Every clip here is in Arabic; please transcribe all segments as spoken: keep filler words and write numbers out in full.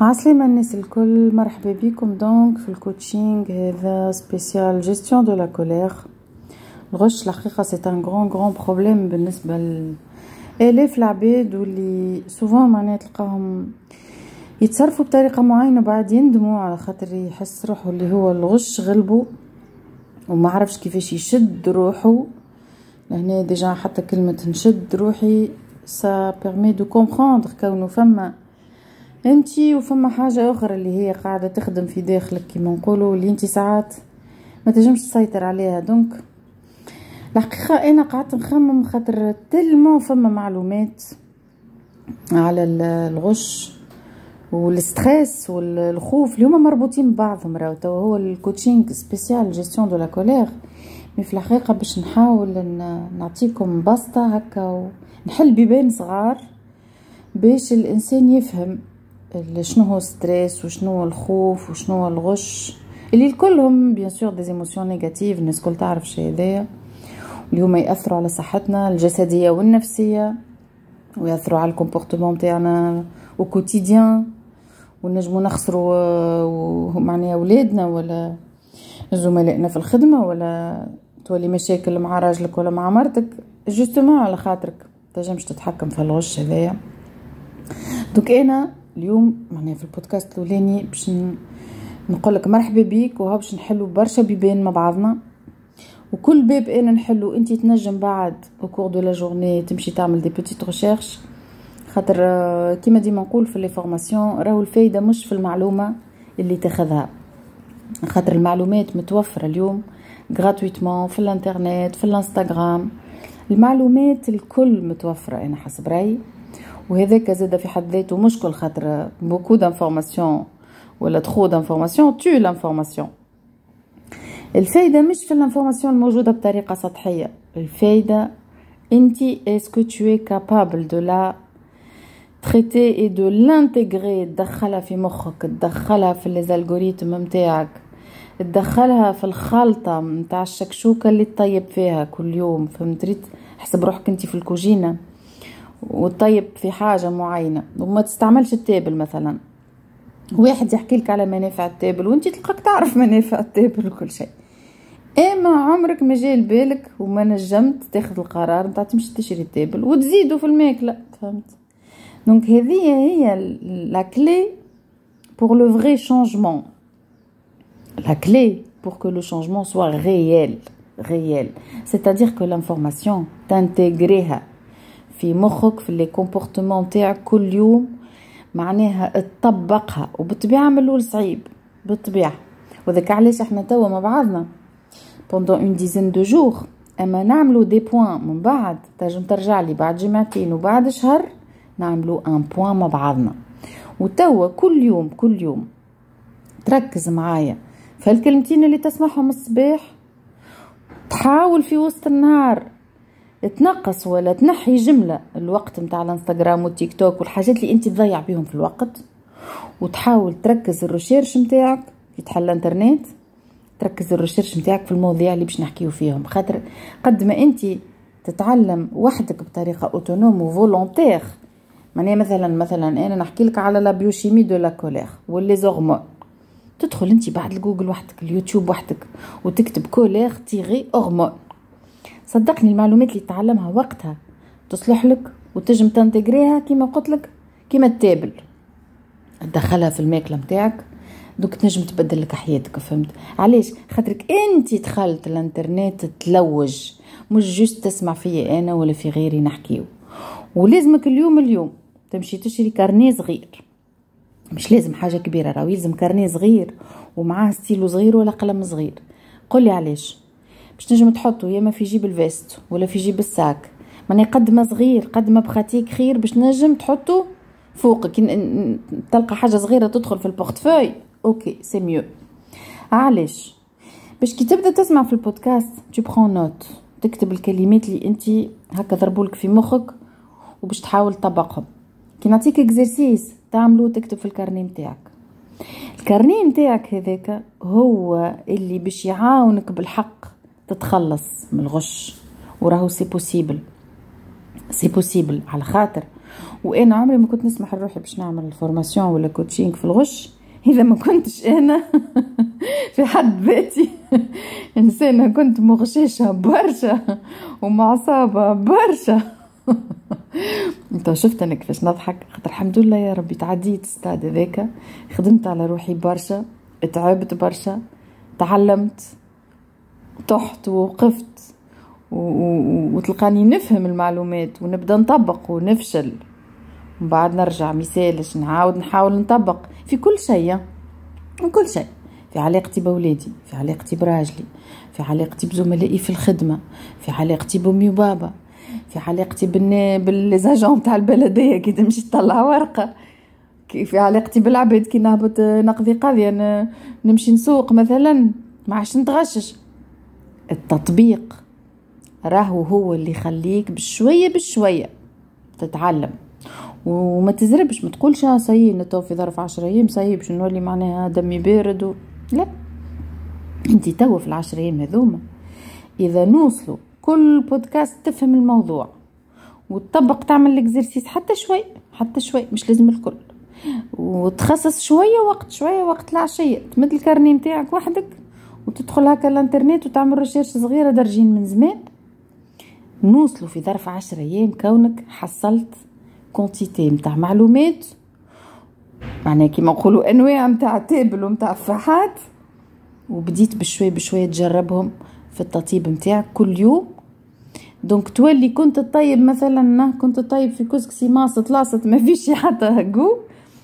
عسلامة الناس الكل، مرحبا بكم دونك في الكوتشينغ هذا سبيسيال جيستيون دو لا كولير. الغش الحقيقة سي ان غران غران بروبليم بالنسبة لآلاف العباد واللي سوفون معناها تلقاهم يتصرفوا بطريقة معينة بعد يندموا على خاطر يحس روحه اللي هو الغش غلبه وما عرفش كيفاش يشد روحه. لهنا ديجا حتى كلمة نشد روحي سا بيرمي دو كومبروندر كونه فما انتي وفما حاجة اخرى اللي هي قاعدة تخدم في داخلك كيما نقولوا اللي انتي ساعات ما تنجمش تسيطر عليها. دونك الحقيقة انا قعدت نخمم خاطر تلمو فما معلومات على الغش والستريس والخوف اللي هما مربوطين ببعضهم. راهو تو هو الكوتشينغ سبيسيال جيستيون دو لا كولير، مي في الحقيقة باش نحاول نعطيكم بسطة هكا ونحل بيبان صغار باش الانسان يفهم شنو هو ستريس وشنو هو الخوف وشنو هو الغش اللي الكلهم بيان سور دي ايموشن نيجاتيف. الناس الكل تعرف شي هذايا اللي هما ياثروا على صحتنا الجسديه والنفسيه وياثروا على الكومبورتمون تاعنا او كوتيديان، ونجموا نخسروا معناها اولادنا ولا زملائنا في الخدمه ولا تولي مشاكل مع راجلك ولا مع مرتك جوستومون على خاطرك تنجمش تتحكم في الغش هذايا. دوك انا اليوم معناها في البودكاست الاولاني باش نقول لك مرحبا بيك وها باش نحلوا برشا بيبان مع بعضنا، وكل باب انا نحلو انت تنجم بعد او كور دو لا جورني تمشي تعمل دي بوتيت ريشيرش. خاطر كيما ديما نقول في لي فورماسيون راهو الفايده مش في المعلومه اللي تاخذها، خاطر المعلومات متوفره اليوم غراتويتمون في الانترنت في الانستغرام، المعلومات الكل متوفره انا حسب رايي. وهذاك زاد في حد ذاته مشكل خاطر بوكو دانفورماسيون ولا ترو دانفورماسيون تو لانفورماسيون. الفايده مش في الانفورماسيون الموجوده بطريقه سطحيه، الفايده انتي اسكو تو اي كابابل دو لا تريتي اي دو لانتيغري، تدخلها في مخك، تدخلها في لي الغوريثم نتاعك، تدخلها في الخلطه نتاع الشكشوكه اللي تطيب فيها كل يوم. فهمتي؟ حسب روحك انتي في الكوجينه وطيب في حاجه معينه وما تستعملش التابل مثلا، واحد يحكي لك على منافع التابل وانت تلقاك تعرف منافع التابل وكل شيء، اما عمرك ما جاي بالك وما نجمت تاخذ القرار نتاع تمشي تشري التابل وتزيدوا في الماكله. فهمت؟ دونك هذه هي لا كلي pour le vrai changement, la clé pour que le changement soit réel réel c'est-à-dire que l'information t'intégrer في مخك في لي كومبورتمون تاعك كل يوم، معناها تطبقها. وبالطبيعه من الاول صعيب بالطبيعه، وذاك علاش احنا توا مع بعضنا pendant une dizaine de jours اما نعملوا دي بوين من بعد تنجم ترجع لي بعد جمعتين وبعد شهر نعملوا ان بوين مع بعضنا. وتوا كل يوم كل يوم تركز معايا في الكلمتين اللي تسمعهم الصباح، تحاول في وسط النهار تنقص ولا تنحي جملة الوقت متاع الانستغرام والتيك توك والحاجات اللي انت تضيع بيهم في الوقت، وتحاول تركز الريشيرش متاعك في تحل الانترنت، تركز الريشيرش متاعك في المواضيع اللي باش نحكيو فيهم. خاطر قد ما انت تتعلم وحدك بطريقة اوتونوم وفولونتير، معناها مثلا مثلا انا نحكي لك على لا بيوشيمي دو لا كولير واللي زورمون، تدخل انت بعد الجوجل وحدك اليوتيوب وحدك وتكتب كولير تيغي هرمون، صدقني المعلومات اللي تعلمها وقتها تصلح لك وتجم تنتجريها كيما قلت لك كيما التابل تدخلها في الماكله نتاعك. دوك تنجم تبدل لك حياتك. فهمت علاش؟ خاطرك انت دخلت الانترنت تلوج، مش جوست تسمع فيا انا ولا في غيري نحكيو. ولازمك اليوم اليوم تمشي تشري كارنيه صغير، مش لازم حاجه كبيره، راهو يلزم كارنيه صغير ومعاه ستيلو صغير ولا قلم صغير. قل لي علاش؟ باش تنجم تحطه يا اما في جيب الفيست ولا في جيب الساك، ماني قد ما صغير قد ما بخاتيك خير باش تنجم تحطه فوقك، تلقى حاجه صغيره تدخل في البورتفوي اوكي سي ميو. علاش؟ باش كي تبدا تسمع في البودكاست تو برون نوت، تكتب الكلمات اللي انت هكا ضربولك في مخك وباش تحاول تطبقهم. كي نعطيك اكزرسيس تعملو تكتب في الكارنيه نتاعك. الكارنيه نتاعك هذاك هو اللي باش يعاونك بالحق تتخلص من الغش. وراهو سي بوسيبل سي بوسيبل على خاطر وانا عمري ما كنت نسمح لروحي باش نعمل الفورماسيون ولا كوتشينغ في الغش اذا ما كنتش انا في حد ذاتي انسانه كنت مغششه برشا ومعصابه برشا. انت شفت انا كيفاش نضحك خاطر الحمد لله يا ربي تعديت ستاد هذاك، خدمت على روحي برشا، تعبت برشا، تعلمت، طحت ووقفت وتلقاني نفهم المعلومات ونبدا نطبق ونفشل ومن بعد نرجع مثالش نعاود نحاول نطبق في كل شيء، من كل شيء، في علاقتي بولادي، في علاقتي براجلي، في علاقتي بزملائي في الخدمه، في علاقتي بامي وبابا، في علاقتي بالليزاجون تاع البلديه كي تمشي تطلع ورقه، في علاقتي بالعباد كي نهبط نقضي قضيه نمشي نسوق مثلا ما عادش نتغشش. التطبيق راهو هو اللي يخليك بشويه بشويه تتعلم وما تزربش، ما تقولش ها سي نتو في ظرف عشرة ايام سي باش نولي معناها دمي بارد و... لا، انت تو في العشر ايام هذوما اذا نوصلوا كل بودكاست تفهم الموضوع وتطبق تعمل الاكزرسيس حتى شوي حتى شوي، مش لازم الكل، وتخصص شويه وقت شويه وقت العشيه، تمد الكارني نتاعك وحدك وتدخل هكا الانترنت وتعمل ريشيرش صغيره درجين من زمان، نوصلوا في ظرف عشر ايام كونك حصلت كونتيتي متاع معلومات، معناها كيما نقولوا انواع متاع تابل ومتاع فحات، وبديت بشوي بشوي تجربهم في التطيب متاعك كل يوم. دونك تولي كنت تطيب مثلا كنت تطيب في كسكسي ماصط لاصط ما فيش حتى هكو،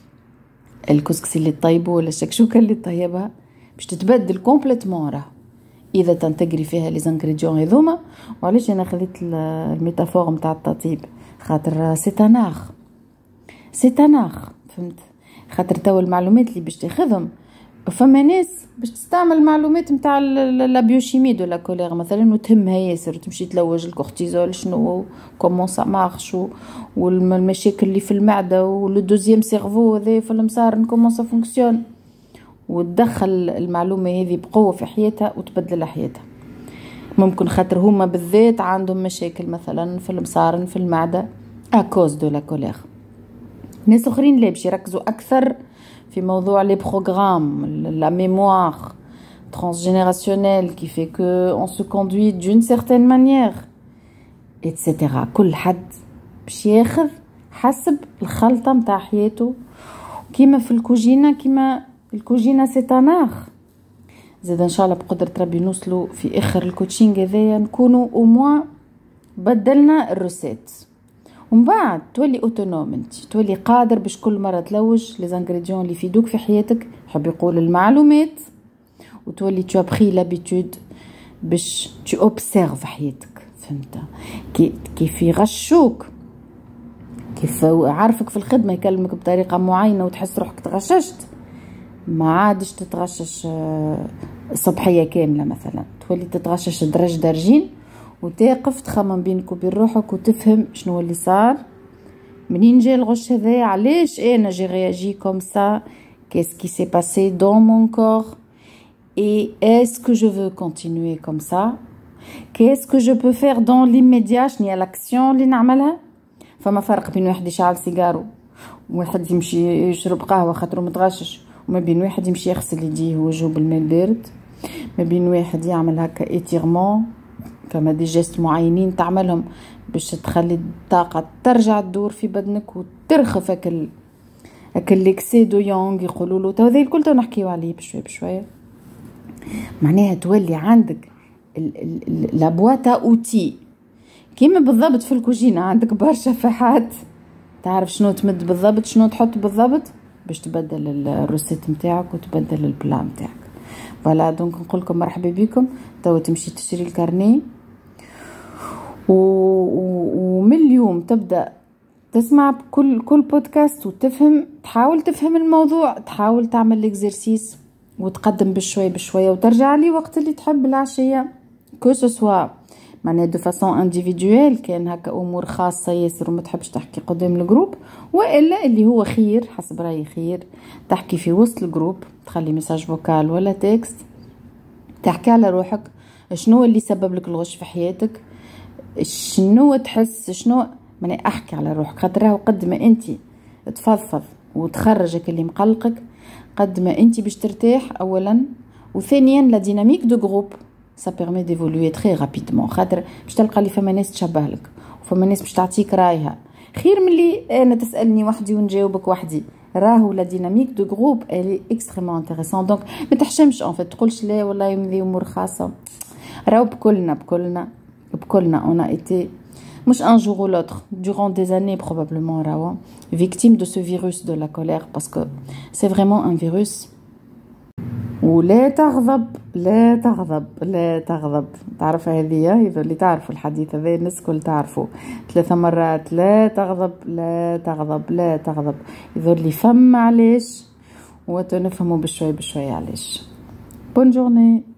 الكسكسي اللي تطيبه ولا الشكشوكه اللي تطيبها باش تتبدل كومبليتمون راه اذا تنتجري فيها لي زانغريديون هذوما. وعلاش انا خذيت الميتافور نتاع التطيب خاطر سيتاناخ سيتاناخ فهمت، خاطر تو المعلومات اللي باش تاخذهم فما ناس باش تستعمل معلومات نتاع لا بيوشيمي دو لا كولير مثلا وتهمها ياسر وتمشي تلوج الكورتيزول شنو كومون سا مارش والمشاكل اللي في المعده ولو دوزيام سيرفو هذا في المصارن كومون سا فونكسيون، وتدخل المعلومه هذه بقوه في حياتها وتبدل حياتها. ممكن خاطر هما بالذات عندهم مشاكل مثلا في المصارن في المعده اكوز دو لا كولير. ناس اخرين لا باش يركزوا اكثر في موضوع لي بروغرام لا ميموار transgénérationnelle qui fait que on se conduit d'une certaine manière et cetera. كل حد باش ياخذ حسب الخلطه نتاع حياته، كيما في الكوجينه كيما الكوجينه سيتاناخ. زيد ان شاء الله بقدرة ربي نوصلوا في اخر الكوتشينغ هذايا نكونوا او موان بدلنا الروسيت، ومن بعد تولي اوتونوم، انت تولي قادر باش كل مره تلوج لي زانغريديون اللي يفيدوك في حياتك، يحب يقول المعلومات، وتولي تو ابري لابيتود باش تو اوبسيرف حياتك. فهمت كي كيف يغشوك، كيف عارفك في الخدمه يكلمك بطريقه معينه وتحس روحك تغششت، ما عادش تتغشش صبحيه كامله مثلا، تولي تتغشش درج درجين وتقف تخمم بينك وبين روحك وتفهم شنو اللي صار، منين جاي الغش هذا، علاش انا جي رياجي كوم سا، qu'est-ce qui s'est passé dans mon corps et est-ce que je veux continuer comme ça, qu'est-ce que je peux faire dans l'immédiat، شنو هي الاكسيون اللي نعملها. فما فرق بين واحد يشعل سيجارو وواحد يمشي يشرب قهوه خاطر متغشش، وما بين واحد يمشي يغسل يديه ووجهه بالماء البارد، ما بين واحد يعمل هكا ايتيرمون، فما دي جيست معينين تعملهم باش تخلي الطاقه ترجع تدور في بدنك وترخف اكل اكل ليكسي دو يونغ يقولوا له. تو هذا الكل تو نحكيو عليه بشويه بشويه، معناها تولي عندك لا بواتا اوتي كيما بالضبط في الكوجينه، عندك برشا فحات تعرف شنو تمد بالضبط شنو تحط بالضبط باش تبدل الروسيت نتاعك وتبدل البلا نتاعك. فوالا دونك نقول لكم مرحبا بكم، تو تمشي تشتري الكارني ومن اليوم تبدا تسمع كل كل بودكاست وتفهم، تحاول تفهم الموضوع، تحاول تعمل الاكزرسيس وتقدم بشوي بشويه وترجع لي وقت اللي تحب العشيه، كو سوا معناها دو فاسون انديفيدويل كان هكا امور خاصه ياسر وما تحبش تحكي قدام الجروب، والا اللي هو خير حسب رايي خير تحكي في وسط الجروب، تخلي ميساج فوكال ولا تكست تحكي على روحك، شنو اللي سبب لك الغش في حياتك، شنو تحس، شنو ماني احكي على روحك، خاطر راهو قد ما انت تفضفض وتخرجك اللي مقلقك قد ما انت باش ترتاح اولا، وثانيا لا ديناميك دو جروب سا بيرمي ديفولوي تري رابيدمون، خاطر باش تلقى اللي فما ناس تشبه لك وفما ناس باش تعطيك رايها خير من اللي انا تسالني وحدي ونجاوبك وحدي. راهو لا ديناميك دو جروب الي اكستريمون انتريسون. دونك ما تحشمش ان فيت تقولش لا والله يمضي امور خاصه، راهو بكلنا بكلنا بكلنا on a été مش un jour ou l'autre durant des années probablement راهو victime de ce virus de la colère parce que c'est vraiment un virus. ولا تغضب لا تغضب لا تغضب، تعرف هذه اللي تعرفوا الحديث هذا الناس كل تعرفوا ثلاثة مرات لا تغضب لا تغضب لا تغضب، يظهر لي فم علاش وتنفهموا بشوي بشوي علاش. بون جورني.